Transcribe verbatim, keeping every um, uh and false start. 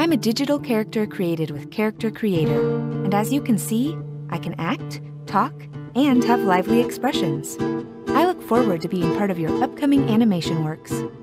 I'm a digital character created with Character Creator, and as you can see, I can act, talk, and have lively expressions. I look forward to being part of your upcoming animation works.